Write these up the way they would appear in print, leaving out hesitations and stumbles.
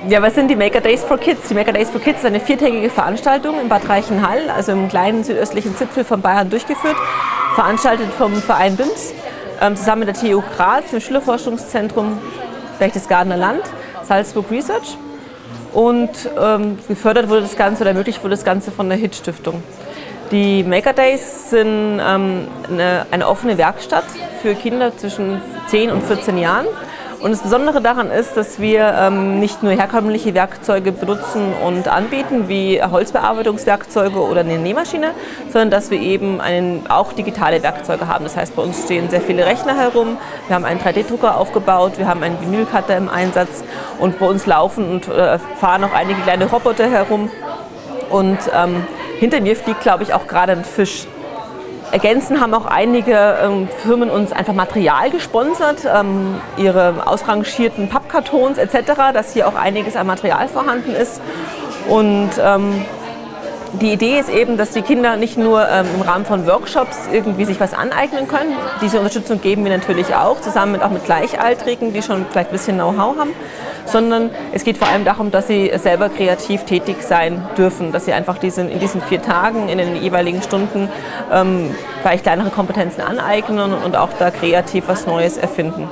Ja, was sind die Maker Days for Kids? Die Maker Days for Kids ist eine viertägige Veranstaltung in Bad Reichenhall, also im kleinen südöstlichen Zipfel von Bayern durchgeführt, veranstaltet vom Verein BIMS, zusammen mit der TU Graz, dem Schülerforschungszentrum Berchtesgadener Land, Salzburg Research, und gefördert wurde das Ganze oder ermöglicht wurde das Ganze von der HIT-Stiftung. Die Maker Days sind eine offene Werkstatt für Kinder zwischen 10 und 14 Jahren. Und das Besondere daran ist, dass wir nicht nur herkömmliche Werkzeuge benutzen und anbieten, wie Holzbearbeitungswerkzeuge oder eine Nähmaschine, sondern dass wir eben auch digitale Werkzeuge haben. Das heißt, bei uns stehen sehr viele Rechner herum, wir haben einen 3D-Drucker aufgebaut, wir haben einen Vinylcutter im Einsatz und bei uns laufen und fahren auch einige kleine Roboter herum. Und hinter mir fliegt, glaube ich, auch gerade ein Fisch. Ergänzend haben auch einige Firmen uns einfach Material gesponsert, ihre ausrangierten Pappkartons etc., dass hier auch einiges an Material vorhanden ist. Und die Idee ist eben, dass die Kinder nicht nur im Rahmen von Workshops irgendwie sich was aneignen können. Diese Unterstützung geben wir natürlich auch, zusammen auch mit Gleichaltrigen, die schon vielleicht ein bisschen Know-how haben, sondern es geht vor allem darum, dass sie selber kreativ tätig sein dürfen, dass sie einfach in diesen 4 Tagen, in den jeweiligen Stunden vielleicht kleinere Kompetenzen aneignen und auch da kreativ was Neues erfinden.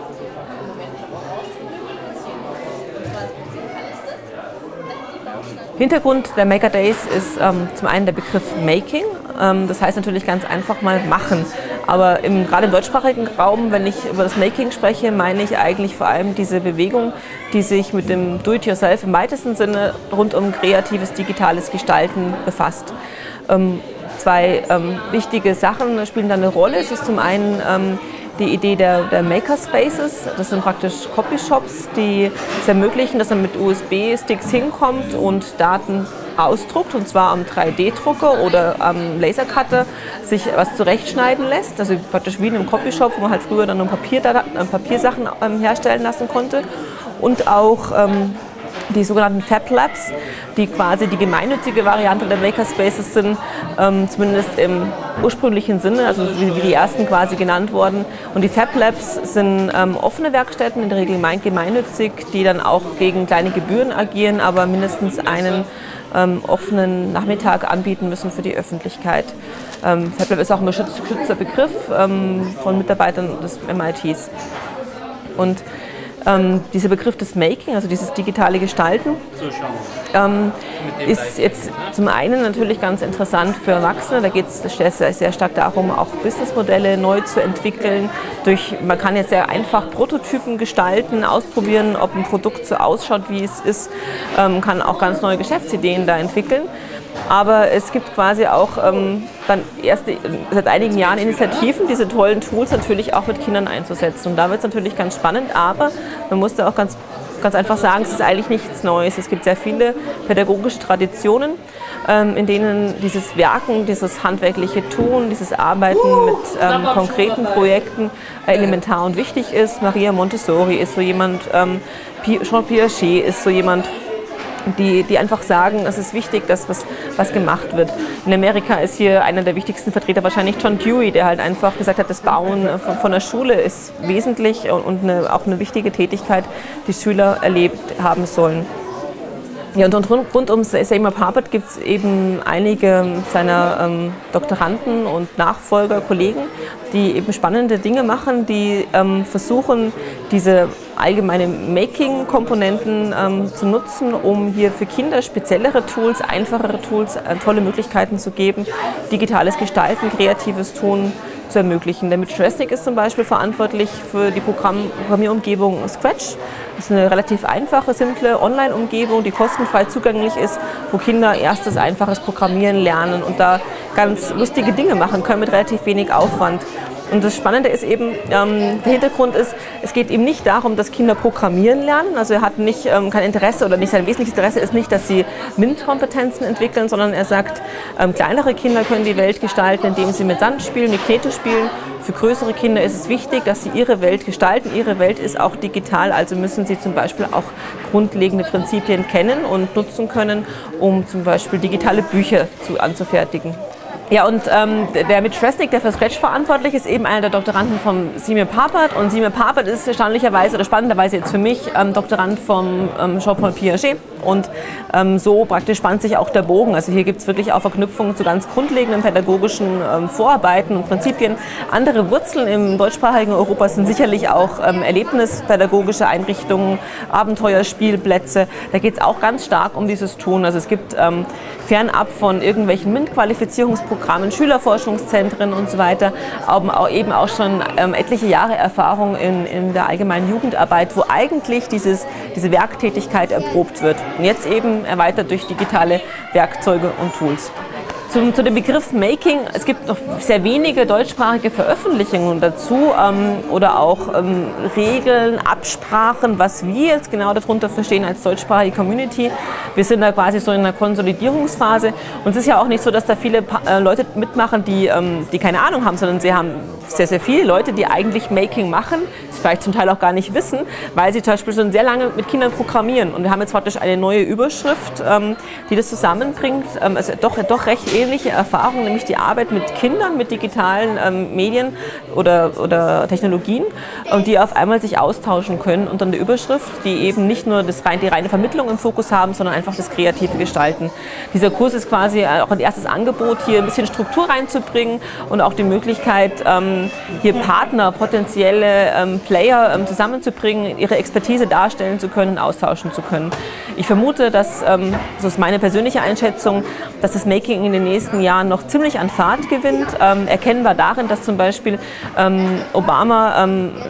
Hintergrund der Maker Days ist zum einen der Begriff Making. Das heißt natürlich ganz einfach mal machen. Aber gerade im deutschsprachigen Raum, wenn ich über das Making spreche, meine ich eigentlich vor allem diese Bewegung, die sich mit dem Do-it-yourself im weitesten Sinne rund um kreatives, digitales Gestalten befasst. 2 wichtige Sachen spielen da eine Rolle. Es ist zum einen die Idee der Makerspaces. Das sind praktisch Copyshops, die es ermöglichen, dass man mit USB-Sticks hinkommt und Daten ausdruckt, und zwar am 3D-Drucker oder am Lasercutter sich was zurechtschneiden lässt. Also praktisch wie in einem Copyshop, wo man halt früher dann nur Papiersachen herstellen lassen konnte. Und auch die sogenannten Fab Labs, die quasi die gemeinnützige Variante der Makerspaces sind, zumindest im ursprünglichen Sinne, also wie die ersten quasi genannt wurden. Und die Fab Labs sind offene Werkstätten, in der Regel gemeinnützig, die dann auch gegen kleine Gebühren agieren, aber mindestens einen offenen Nachmittag anbieten müssen für die Öffentlichkeit. Fab Lab ist auch ein geschützter Begriff von Mitarbeitern des MITs. Und dieser Begriff des Making, also dieses digitale Gestalten, ist jetzt zum einen natürlich ganz interessant für Erwachsene. Da geht es sehr stark darum, auch Businessmodelle neu zu entwickeln. Man kann jetzt sehr einfach Prototypen gestalten, ausprobieren, ob ein Produkt so ausschaut, wie es ist, kann auch ganz neue Geschäftsideen da entwickeln. Aber es gibt quasi auch dann erst seit einigen Jahren Initiativen, diese tollen Tools natürlich auch mit Kindern einzusetzen. Und da wird es natürlich ganz spannend, aber man muss da auch ganz einfach sagen, es ist eigentlich nichts Neues. Es gibt sehr viele pädagogische Traditionen, in denen dieses Werken, dieses handwerkliche Tun, dieses Arbeiten mit konkreten Projekten elementar und wichtig ist. Maria Montessori ist so jemand, Jean Piaget ist so jemand, die einfach sagen, es ist wichtig, dass was gemacht wird. In Amerika ist hier einer der wichtigsten Vertreter wahrscheinlich John Dewey, der halt einfach gesagt hat, das Bauen von der Schule ist wesentlich und auch eine wichtige Tätigkeit, die Schüler erlebt haben sollen. Ja, und rund um Seymour Papert gibt es eben einige seiner Doktoranden und Nachfolger, Kollegen, die eben spannende Dinge machen, die versuchen, diese allgemeine Making-Komponenten zu nutzen, um hier für Kinder speziellere Tools, einfachere Tools, tolle Möglichkeiten zu geben, digitales Gestalten, kreatives Tun zu ermöglichen. Der Mitch Resnick ist zum Beispiel verantwortlich für die Programmierumgebung Scratch. Das ist eine relativ einfache, simple Online-Umgebung, die kostenfrei zugänglich ist, wo Kinder erstes einfaches Programmieren lernen und da ganz lustige Dinge machen können mit relativ wenig Aufwand. Und das Spannende ist eben, der Hintergrund ist, es geht ihm nicht darum, dass Kinder programmieren lernen. Also er hat nicht kein Interesse oder nicht sein wesentliches Interesse ist nicht, dass sie MINT-Kompetenzen entwickeln, sondern er sagt, kleinere Kinder können die Welt gestalten, indem sie mit Sand spielen, mit Knete spielen. Für größere Kinder ist es wichtig, dass sie ihre Welt gestalten. Ihre Welt ist auch digital, also müssen sie zum Beispiel auch grundlegende Prinzipien kennen und nutzen können, um zum Beispiel digitale Bücher anzufertigen. Ja, und der Mitch Resnick, der für Scratch verantwortlich ist, eben einer der Doktoranden vom Simon Papert. Und Simon Papert ist erstaunlicherweise oder spannenderweise jetzt für mich Doktorand vom Jean-Paul Piaget. Und so praktisch spannt sich auch der Bogen. Also hier gibt es wirklich auch Verknüpfungen zu ganz grundlegenden pädagogischen Vorarbeiten und Prinzipien. Andere Wurzeln im deutschsprachigen Europa sind sicherlich auch erlebnispädagogische Einrichtungen, Abenteuerspielplätze. Da geht es auch ganz stark um dieses Tun. Also es gibt fernab von irgendwelchen MINT-Qualifizierungsprogrammen, Schülerforschungszentren und so weiter, eben auch schon etliche Jahre Erfahrung in der allgemeinen Jugendarbeit, wo eigentlich diese Werktätigkeit erprobt wird. Und jetzt eben erweitert durch digitale Werkzeuge und Tools. Zu dem Begriff Making, es gibt noch sehr wenige deutschsprachige Veröffentlichungen dazu oder auch Regeln, Absprachen, was wir jetzt genau darunter verstehen als deutschsprachige Community. Wir sind da quasi so in einer Konsolidierungsphase und es ist ja auch nicht so, dass da viele Leute mitmachen, die keine Ahnung haben, sondern sie haben sehr, sehr viele Leute, die eigentlich Making machen, das vielleicht zum Teil auch gar nicht wissen, weil sie zum Beispiel schon sehr lange mit Kindern programmieren. Und wir haben jetzt praktisch eine neue Überschrift, die das zusammenbringt, also doch recht ähnliche Erfahrungen, nämlich die Arbeit mit Kindern, mit digitalen Medien oder Technologien und die auf einmal sich austauschen können unter einer Überschrift, die eben nicht nur die reine Vermittlung im Fokus haben, sondern einfach das kreative Gestalten. Dieser Kurs ist quasi auch ein erstes Angebot, hier ein bisschen Struktur reinzubringen und auch die Möglichkeit, hier Partner, potenzielle Player zusammenzubringen, ihre Expertise darstellen zu können, austauschen zu können. Ich vermute, dass, das ist meine persönliche Einschätzung, dass das Making in den nächsten Jahren noch ziemlich an Fahrt gewinnt. Erkennbar darin, dass zum Beispiel Obama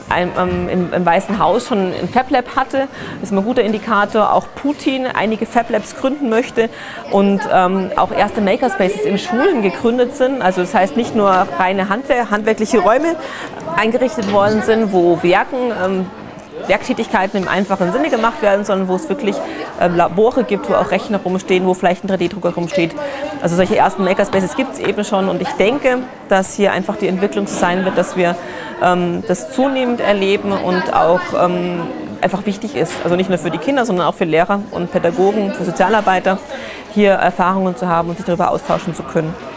im Weißen Haus schon ein Fab Lab hatte. Das ist ein guter Indikator. Auch Putin einige Fab Labs gründen möchte und auch erste Makerspaces in Schulen gegründet sind. Also das heißt nicht nur reine handwerkliche Räume eingerichtet worden sind, wo Werktätigkeiten im einfachen Sinne gemacht werden, sondern wo es wirklich Labore gibt, wo auch Rechner rumstehen, wo vielleicht ein 3D-Drucker rumsteht. Also solche ersten Makerspaces gibt es eben schon und ich denke, dass hier einfach die Entwicklung sein wird, dass wir das zunehmend erleben und auch einfach wichtig ist. Also nicht nur für die Kinder, sondern auch für Lehrer und Pädagogen, für Sozialarbeiter, hier Erfahrungen zu haben und sich darüber austauschen zu können.